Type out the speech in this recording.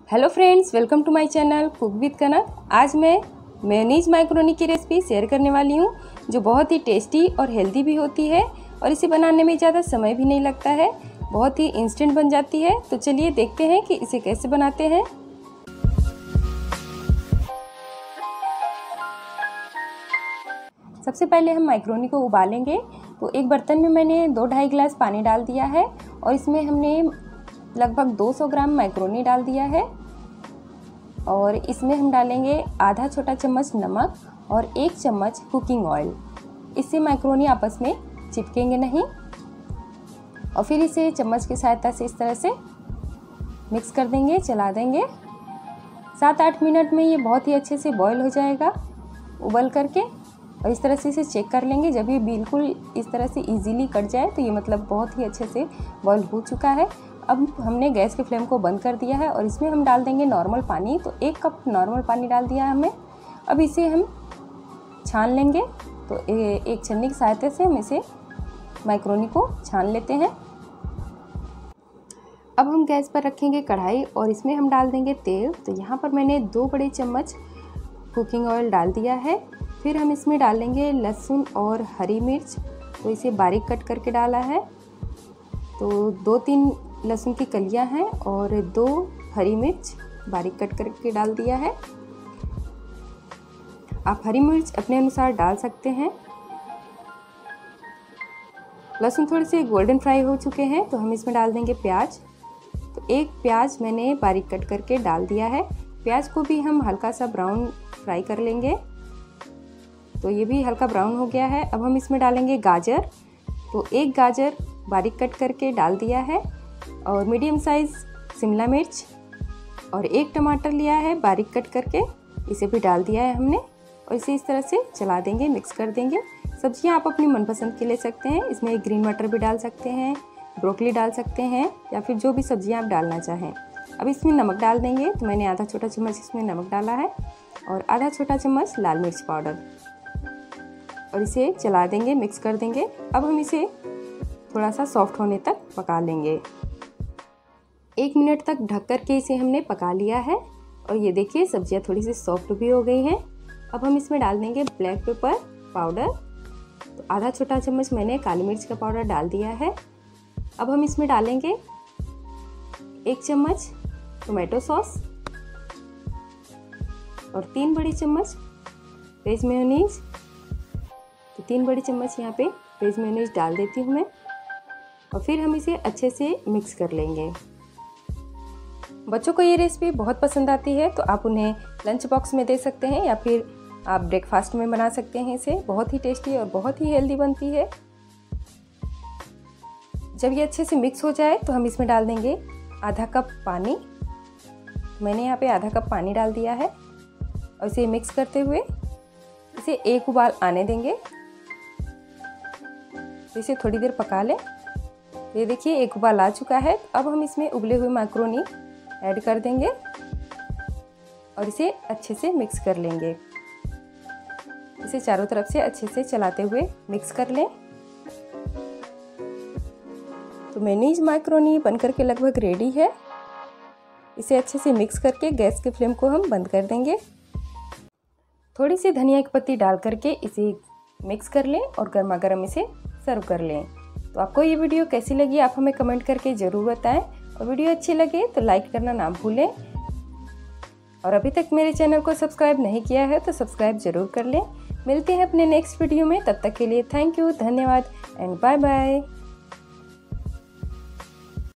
Hello friends, welcome to my channel cook with Kanak. आज मैं mayonnaise macaroni की recipe share करने वाली हूँ जो बहुत ही टेस्टी और हेल्दी भी होती है और इसे बनाने में ज़्यादा समय भी नहीं लगता है, बहुत ही इंस्टेंट बन जाती है। तो चलिए देखते हैं कि इसे कैसे बनाते हैं। सबसे पहले हम मैक्रोनी को उबालेंगे। तो एक बर्तन में मैंने 2-2.5 गिलास पानी डाल दिया है और इसमें हमने लगभग 200 ग्राम मैक्रोनी डाल दिया है और इसमें हम डालेंगे आधा छोटा चम्मच नमक और 1 चम्मच कुकिंग ऑयल। इससे मैक्रोनी आपस में चिपकेंगे नहीं और फिर इसे चम्मच की सहायता से इस तरह से मिक्स कर देंगे, चला देंगे। 7-8 मिनट में ये बहुत ही अच्छे से बॉईल हो जाएगा उबल करके। और इस तरह से इसे चेक कर लेंगे। जब ये बिल्कुल इस तरह से इजीली कट जाए तो ये मतलब बहुत ही अच्छे से बॉईल हो चुका है। अब हमने गैस के फ्लेम को बंद कर दिया है और इसमें हम डाल देंगे नॉर्मल पानी। तो 1 कप नॉर्मल पानी डाल दिया है हमने। अब इसे हम छान लेंगे। तो एक छन्नी की सहायता से हम इसे मैक्रोनी को छान लेते हैं। अब हम गैस पर रखेंगे कढ़ाई और इसमें हम डाल देंगे तेल। तो यहाँ पर मैंने 2 बड़े चम्मच कुकिंग ऑयल डाल दिया है। फिर हम इसमें डालेंगे लहसुन और हरी मिर्च। तो इसे बारीक कट करके डाला है। तो 2-3 लहसुन की कलियां हैं और 2 हरी मिर्च बारीक कट करके डाल दिया है। आप हरी मिर्च अपने अनुसार डाल सकते हैं। लहसुन थोड़े से गोल्डन फ्राई हो चुके हैं तो हम इसमें डाल देंगे प्याज। तो 1 प्याज मैंने बारीक कट करके डाल दिया है। प्याज को भी हम हल्का सा ब्राउन फ्राई कर लेंगे। तो ये भी हल्का ब्राउन हो गया है। अब हम इसमें डालेंगे गाजर। तो 1 गाजर बारीक कट करके डाल दिया है और मीडियम साइज़ शिमला मिर्च और 1 टमाटर लिया है बारीक कट करके, इसे भी डाल दिया है हमने। और इसे इस तरह से चला देंगे, मिक्स कर देंगे। सब्जियां आप अपनी मनपसंद की ले सकते हैं। इसमें ग्रीन मटर भी डाल सकते हैं, ब्रोकली डाल सकते हैं या फिर जो भी सब्जियां आप डालना चाहें। अब इसमें नमक डाल देंगे। तो मैंने आधा छोटा चम्मच इसमें नमक डाला है और आधा छोटा चम्मच लाल मिर्च पाउडर और इसे चला देंगे, मिक्स कर देंगे। अब हम इसे थोड़ा सा सॉफ्ट होने तक पका लेंगे। 1 मिनट तक ढक कर के इसे हमने पका लिया है और ये देखिए सब्जियां थोड़ी सी सॉफ्ट भी हो गई हैं। अब हम इसमें डाल देंगे ब्लैक पेपर पाउडर। तो आधा छोटा चम्मच मैंने काली मिर्च का पाउडर डाल दिया है। अब हम इसमें डालेंगे 1 चम्मच टोमेटो सॉस और 3 बड़ी चम्मच वेज मेयोनीज। तो 3 बड़ी चम्मच यहाँ पे वेज मेयोनीज डाल देती हूँ मैं और फिर हम इसे अच्छे से मिक्स कर लेंगे। बच्चों को ये रेसिपी बहुत पसंद आती है तो आप उन्हें लंच बॉक्स में दे सकते हैं या फिर आप ब्रेकफास्ट में बना सकते हैं। इसे बहुत ही टेस्टी और बहुत ही हेल्दी बनती है। जब ये अच्छे से मिक्स हो जाए तो हम इसमें डाल देंगे आधा कप पानी। मैंने यहाँ पे आधा कप पानी डाल दिया है और इसे मिक्स करते हुए इसे 1 उबाल आने देंगे। इसे थोड़ी देर पका लें। ये देखिए 1 उबाल आ चुका है। अब हम इसमें उबले हुए मैक्रोनी ऐड कर देंगे और इसे अच्छे से मिक्स कर लेंगे। इसे चारों तरफ से अच्छे से चलाते हुए मिक्स कर लें। तो मेयोनीज मैक्रोनी बनकर के लगभग रेडी है। इसे अच्छे से मिक्स करके गैस के फ्लेम को हम बंद कर देंगे। थोड़ी सी धनिया की पत्ती डाल करके इसे मिक्स कर लें और गर्मा गर्म इसे सर्व कर लें। तो आपको ये वीडियो कैसी लगी आप हमें कमेंट करके ज़रूर बताएं और वीडियो अच्छी लगे तो लाइक करना ना भूलें। और अभी तक मेरे चैनल को सब्सक्राइब नहीं किया है तो सब्सक्राइब ज़रूर कर लें। मिलते हैं अपने नेक्स्ट वीडियो में। तब तक के लिए थैंक यू, धन्यवाद एंड बाय बाय।